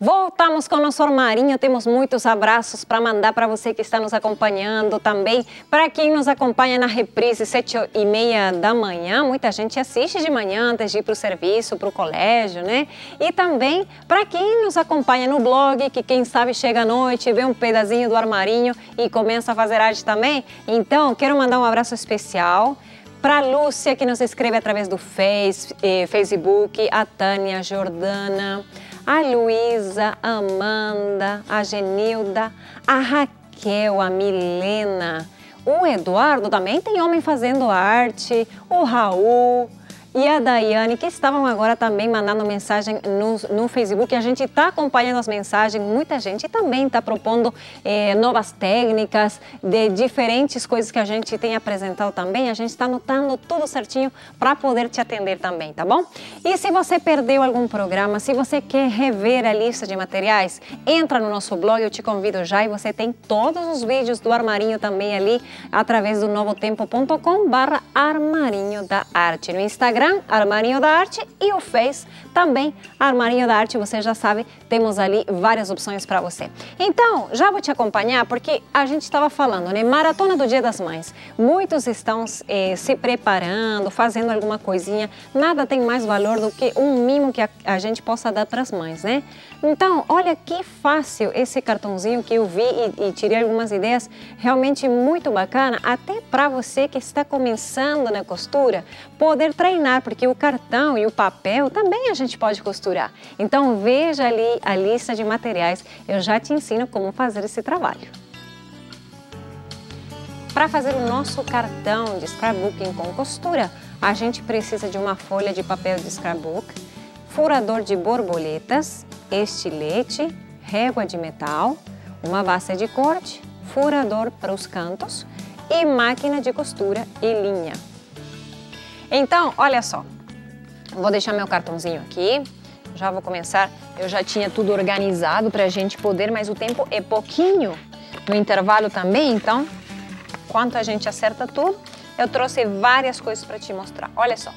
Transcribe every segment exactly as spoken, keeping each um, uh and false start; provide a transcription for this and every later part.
Voltamos com o nosso armarinho, temos muitos abraços para mandar para você que está nos acompanhando também. Para quem nos acompanha na reprise, sete e meia da manhã, muita gente assiste de manhã antes de ir para o serviço, para o colégio, né? E também para quem nos acompanha no blog, que quem sabe chega à noite, vê um pedacinho do armarinho e começa a fazer arte também. Então, quero mandar um abraço especial para a Lúcia, que nos escreve através do face, eh, Facebook, a Tânia, a Jordana, a Luísa, a Amanda, a Genilda, a Raquel, a Milena, o Eduardo também tem homem fazendo arte, o Raul e a Daiane, que estavam agora também mandando mensagem no, no Facebook. A gente está acompanhando as mensagens, muita gente também está propondo eh, novas técnicas, de diferentes coisas que a gente tem apresentado também. A gente está anotando tudo certinho para poder te atender também, tá bom? E se você perdeu algum programa, se você quer rever a lista de materiais, entra no nosso blog, eu te convido já, e você tem todos os vídeos do Armarinho também ali, através do novotempo ponto com barra Armarinho da Arte. No Instagram, Armarinho da Arte, e o Face também, Armarinho da Arte. Você já sabe, temos ali várias opções para você. Então, já vou te acompanhar, porque a gente estava falando, né? Maratona do Dia das Mães. Muitos estão eh, se preparando, fazendo alguma coisinha. Nada tem mais valor do que um mimo que a, a gente possa dar para as mães, né? Então, olha que fácil esse cartãozinho que eu vi e, e tirei algumas ideias realmente muito bacana, até para você que está começando na costura, poder treinar, porque o cartão e o papel também a gente pode costurar. Então, veja ali a lista de materiais, eu já te ensino como fazer esse trabalho. Para fazer o nosso cartão de scrapbooking com costura, a gente precisa de uma folha de papel de scrapbook, furador de borboletas, estilete, régua de metal, uma base de corte, furador para os cantos e máquina de costura e linha. Então, olha só, vou deixar meu cartãozinho aqui, já vou começar. Eu já tinha tudo organizado para a gente poder, mas o tempo é pouquinho no intervalo também, então, enquanto a gente acerta tudo, eu trouxe várias coisas para te mostrar. Olha só.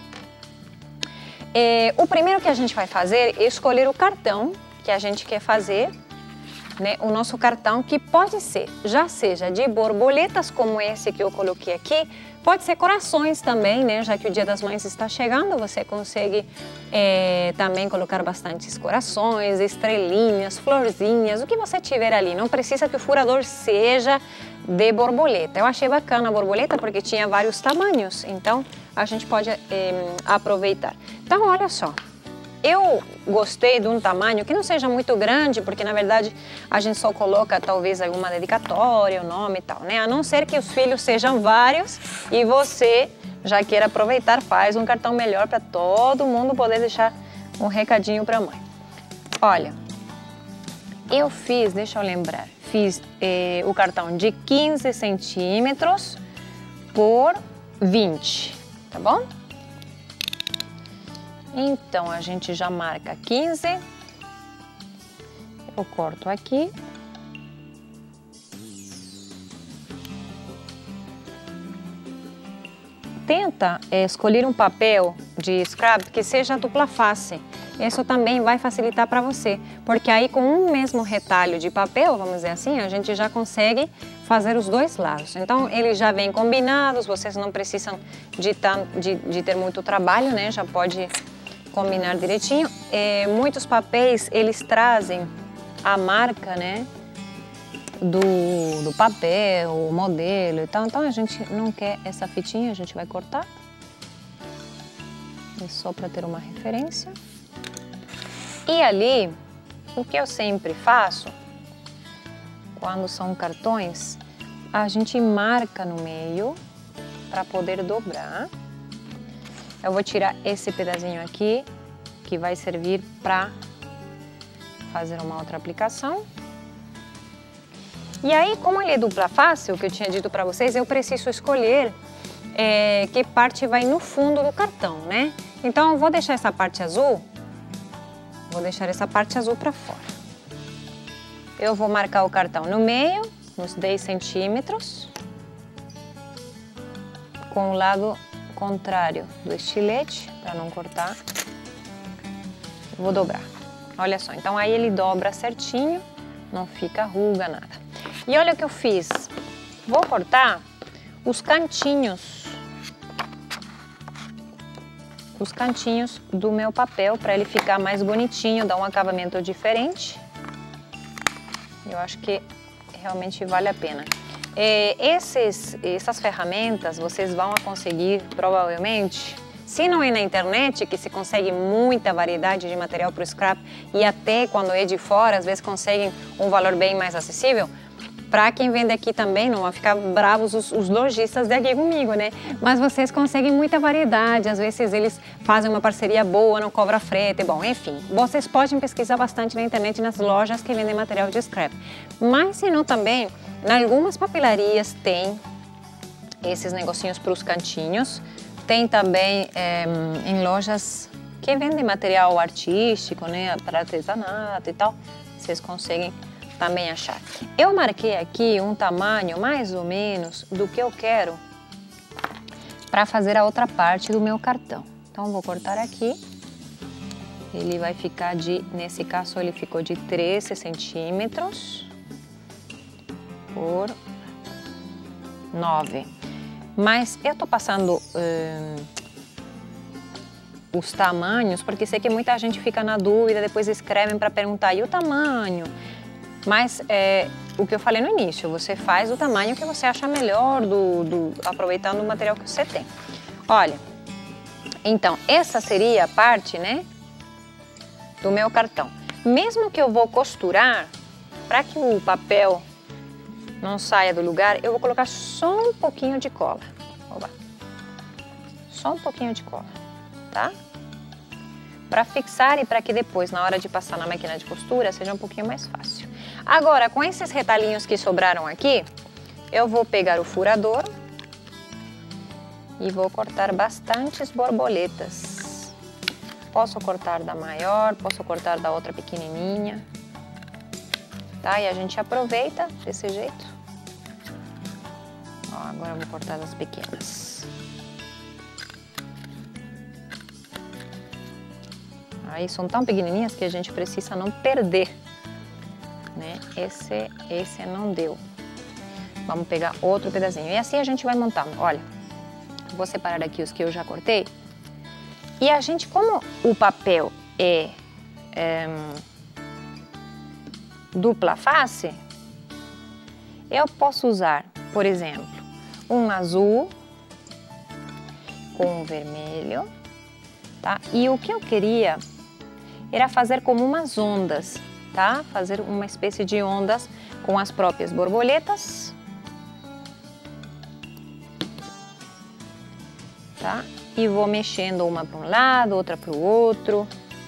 É, o primeiro que a gente vai fazer é escolher o cartão que a gente quer fazer, né? O nosso cartão, que pode ser, já seja de borboletas, como esse que eu coloquei aqui, pode ser corações também, né? Já que o Dia das Mães está chegando, você consegue é, também colocar bastantes corações, estrelinhas, florzinhas, o que você tiver ali. Não precisa que o furador seja de borboleta. Eu achei bacana a borboleta porque tinha vários tamanhos, então a gente pode é, aproveitar. Então, olha só. Eu gostei de um tamanho que não seja muito grande, porque na verdade a gente só coloca talvez alguma dedicatória, o nome e tal, né? A não ser que os filhos sejam vários e você já queira aproveitar, faz um cartão melhor para todo mundo poder deixar um recadinho para a mãe. Olha, eu fiz, deixa eu lembrar, fiz eh, o cartão de quinze centímetros por vinte, tá bom? Então, a gente já marca quinze, eu corto aqui. Tenta é, escolher um papel de scrap que seja dupla face. Isso também vai facilitar para você, porque aí com um mesmo retalho de papel, vamos dizer assim, a gente já consegue fazer os dois lados. Então, eles já vêm combinados, vocês não precisam de, de, de ter muito trabalho, né? Já pode combinar direitinho. É, muitos papéis, eles trazem a marca, né, do, do papel, o modelo e tal. Então, a gente não quer essa fitinha, a gente vai cortar. É só para ter uma referência. E ali, o que eu sempre faço, quando são cartões, a gente marca no meio para poder dobrar. Eu vou tirar esse pedacinho aqui, que vai servir para fazer uma outra aplicação. E aí, como ele é dupla face, o que eu tinha dito para vocês, eu preciso escolher é, que parte vai no fundo do cartão, né? Então, eu vou deixar essa parte azul, vou deixar essa parte azul para fora. Eu vou marcar o cartão no meio, nos dez centímetros, com o lado contrário do estilete, para não cortar. Vou dobrar. Olha só, então aí ele dobra certinho, não fica ruga, nada. E olha o que eu fiz. Vou cortar os cantinhos, os cantinhos do meu papel para ele ficar mais bonitinho, dar um acabamento diferente. Eu acho que realmente vale a pena. É, esses, essas ferramentas vocês vão conseguir provavelmente, se não é na internet, que se consegue muita variedade de material para o scrap e até quando é de fora, às vezes conseguem um valor bem mais acessível. Para quem vende aqui também, não vão ficar bravos os, os lojistas daqui comigo, né? Mas vocês conseguem muita variedade, às vezes eles fazem uma parceria boa, não cobra frete, bom, enfim. Vocês podem pesquisar bastante na internet, nas lojas que vendem material de scrap. Mas se não também, em algumas papelarias tem esses negocinhos para os cantinhos. Tem também é, em lojas que vendem material artístico, né, para artesanato e tal, vocês conseguem também achar. Eu marquei aqui um tamanho mais ou menos do que eu quero para fazer a outra parte do meu cartão. Então vou cortar aqui. Ele vai ficar de, nesse caso ele ficou de treze centímetros por nove. Mas eu tô passando hum, os tamanhos, porque sei que muita gente fica na dúvida, depois escrevem para perguntar, e o tamanho? Mas é, o que eu falei no início, você faz o tamanho que você acha melhor, do, do, aproveitando o material que você tem. Olha, então, essa seria a parte, né, do meu cartão. Mesmo que eu vou costurar, para que o papel não saia do lugar, eu vou colocar só um pouquinho de cola. Oba. Só um pouquinho de cola, tá? Para fixar e para que depois, na hora de passar na máquina de costura, seja um pouquinho mais fácil. Agora, com esses retalhinhos que sobraram aqui, eu vou pegar o furador e vou cortar bastantes borboletas. Posso cortar da maior, posso cortar da outra pequenininha, tá? E a gente aproveita desse jeito. Ó, agora eu vou cortar das pequenas. Aí são tão pequenininhas que a gente precisa não perder, né? Esse, esse não deu. Vamos pegar outro pedacinho. E assim a gente vai montando. Olha, vou separar aqui os que eu já cortei. E a gente, como o papel é, é dupla face, eu posso usar, por exemplo, um azul com um vermelho, tá? E o que eu queria era fazer como umas ondas, tá? Fazer uma espécie de ondas com as próprias borboletas, tá? E vou mexendo uma para um lado, outra para o outro.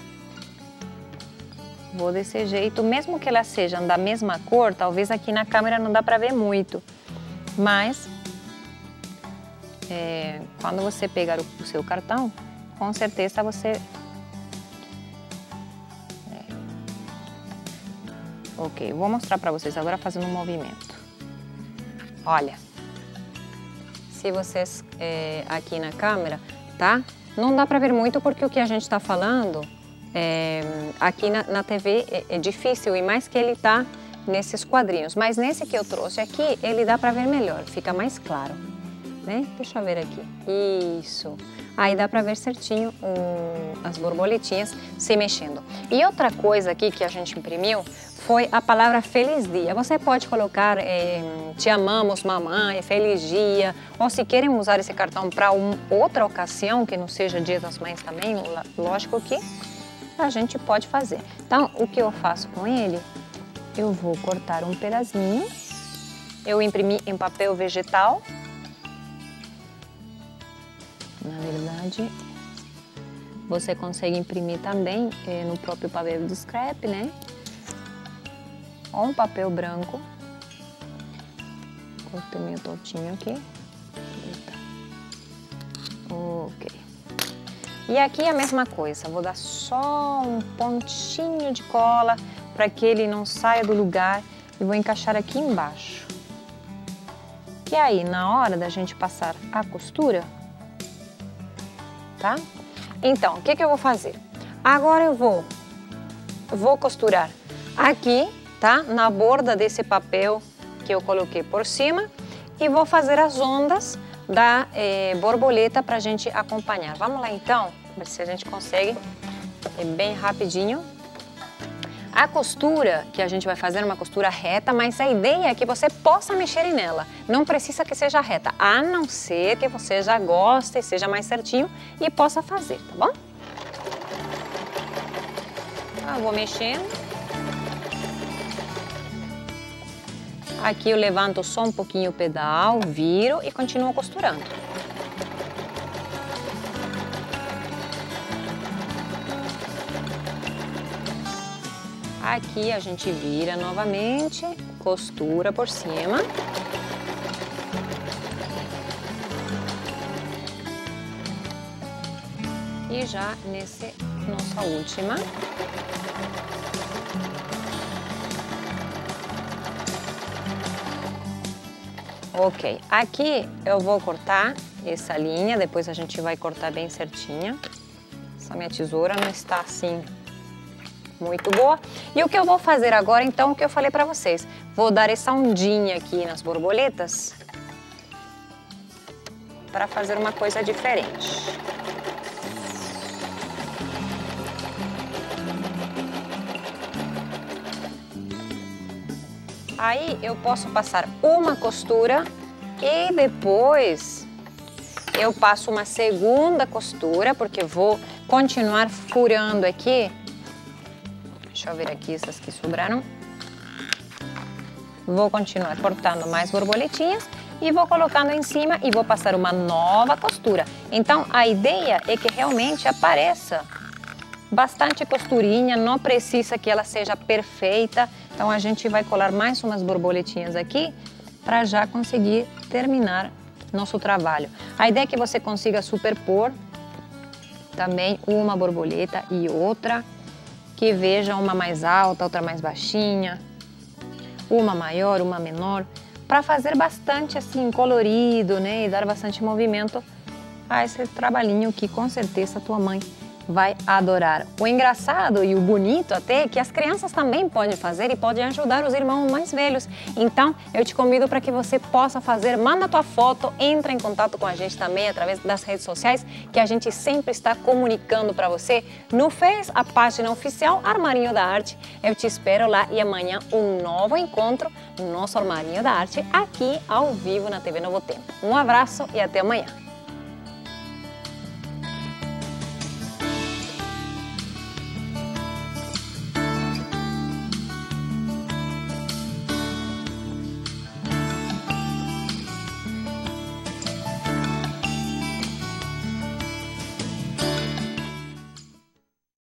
Vou desse jeito, mesmo que elas sejam da mesma cor, talvez aqui na câmera não dá para ver muito, mas é, quando você pegar o, o seu cartão, com certeza você... É. Ok, vou mostrar para vocês agora fazendo um movimento. Olha, se vocês é, aqui na câmera, tá? Não dá para ver muito porque o que a gente está falando... É, aqui na, na T V é, é difícil, e mais que ele tá nesses quadrinhos, mas nesse que eu trouxe aqui, ele dá para ver melhor, fica mais claro, né? Deixa eu ver aqui, isso, aí dá para ver certinho um, as borboletinhas se mexendo. E outra coisa aqui que a gente imprimiu foi a palavra Feliz Dia. Você pode colocar é, Te amamos, mamãe, Feliz Dia, ou se querem usar esse cartão para um, outra ocasião, que não seja Dia das Mães também, lógico que a gente pode fazer. Então, o que eu faço com ele? Eu vou cortar um pedacinho. Eu imprimi em papel vegetal. Na verdade, você consegue imprimir também é, no próprio papel de scrap, né? Ou um papel branco. Cortei meio tortinho aqui. Eita. Ok. E aqui a mesma coisa, vou dar só um pontinho de cola para que ele não saia do lugar e vou encaixar aqui embaixo. E aí, na hora da gente passar a costura, tá? Então, o que que eu vou fazer? Agora eu vou vou costurar aqui, tá? Na borda desse papel que eu coloquei por cima e vou fazer as ondas da eh, borboleta para a gente acompanhar. Vamos lá então, ver se a gente consegue, é bem rapidinho. A costura que a gente vai fazer é uma costura reta, mas a ideia é que você possa mexer nela. Não precisa que seja reta, a não ser que você já goste, seja mais certinho e possa fazer, tá bom? Eu vou mexendo. Aqui eu levanto só um pouquinho o pedal, viro e continuo costurando. Aqui a gente vira novamente, costura por cima. E já nesse nossa última. Ok, aqui eu vou cortar essa linha, depois a gente vai cortar bem certinha. Essa minha tesoura não está assim muito boa. E o que eu vou fazer agora, então, o que eu falei para vocês, vou dar essa ondinha aqui nas borboletas para fazer uma coisa diferente. Aí eu posso passar uma costura e depois eu passo uma segunda costura, porque vou continuar furando aqui. Deixa eu ver aqui essas que sobraram. Vou continuar cortando mais borboletinhas e vou colocando em cima e vou passar uma nova costura. Então a ideia é que realmente apareça bastante costurinha, não precisa que ela seja perfeita. Então a gente vai colar mais umas borboletinhas aqui para já conseguir terminar nosso trabalho. A ideia é que você consiga superpor também uma borboleta e outra, que veja uma mais alta, outra mais baixinha, uma maior, uma menor, para fazer bastante assim colorido, né, e dar bastante movimento a esse trabalhinho que com certeza tua mãe vai adorar. O engraçado e o bonito até é que as crianças também podem fazer e podem ajudar os irmãos mais velhos. Então, eu te convido para que você possa fazer, manda tua foto, entra em contato com a gente também através das redes sociais, que a gente sempre está comunicando para você. No Face, a página oficial Armarinho da Arte. Eu te espero lá e amanhã um novo encontro no nosso Armarinho da Arte, aqui ao vivo na T V Novo Tempo. Um abraço e até amanhã.